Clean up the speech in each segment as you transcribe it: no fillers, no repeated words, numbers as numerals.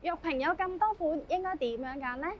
玉屏有咁多款，應該點樣揀呢？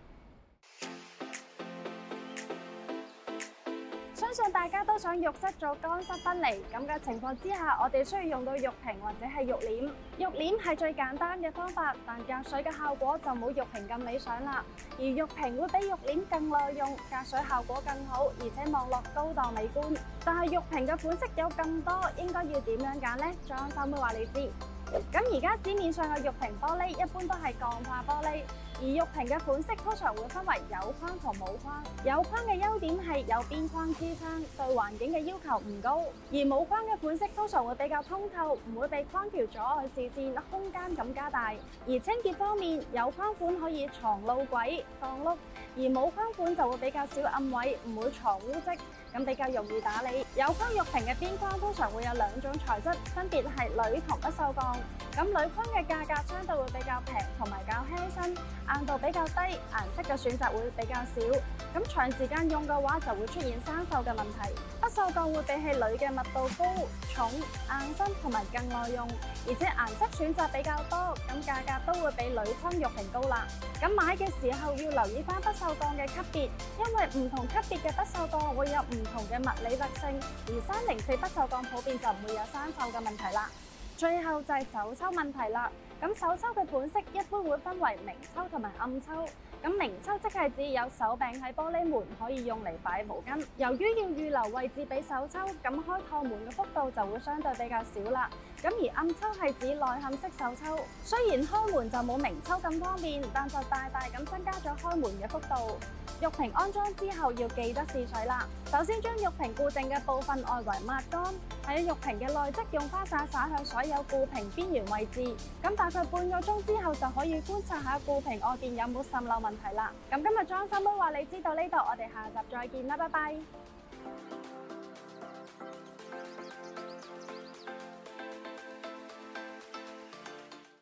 相信大家都想浴室做乾濕分離，咁嘅情況之下，我哋需要用到浴屏或者係浴簾。浴簾係最簡單嘅方法，但隔水嘅效果就冇浴屏咁理想啦。而浴屏會比浴簾更耐用，隔水效果更好，而且望落高檔美觀。但係浴屏嘅款式有咁多，應該要點樣揀呢？裝修妹話你知。咁而家市面上嘅浴屏玻璃一般都係鋼化玻璃，而浴屏嘅款式通常會分為有框同冇框。有框嘅優點係有邊框支撐，對環境嘅要求唔高；而冇框嘅款式通常會比較通透，唔會被框條阻礙視線，空間感加大。而清潔方面，有框款可以藏路軌、放碌，而冇框款就會比較少暗位，唔會藏污漬，咁比較容易打理。有框浴屏嘅邊框通常會有兩種材質，分別係鋁同不鏽鋼。咁鋁框嘅價格相對會比較平，同埋較輕身，硬度比較低，顏色嘅選擇會比較少。咁長時間用嘅話就會出現生鏽嘅問題。不鏽鋼會比起鋁嘅密度高、重、硬身同埋更耐用，而且顏色選擇比較多，咁價格都會比鋁框浴屏高啦。咁買嘅時候要留意翻不鏽鋼嘅級別，因為唔同級別嘅不鏽鋼會有唔同嘅物理特性，而304不鏽鋼普遍就唔會有生鏽嘅問題啦。最後就係手抽問題啦。咁手抽嘅款式一般會分為明抽同埋暗抽。咁明抽即係指有手柄喺玻璃門可以用嚟擺毛巾。由於要預留位置俾手抽，咁開趟門嘅幅度就會相對比較少啦。咁而暗抽係指內嵌式手抽，雖然開門就冇明抽咁方便，但就大大咁增加咗開門嘅幅度。浴屏安裝之後要記得試水啦。首先將浴屏固定嘅部分外圍抹乾，喺浴屏嘅內側用花灑灑向所有固屏邊緣位置。咁大概半個鐘之後就可以觀察下固屏外邊有冇滲漏問題啦。咁今日裝修妹話你知道呢度，我哋下集再見啦，拜拜。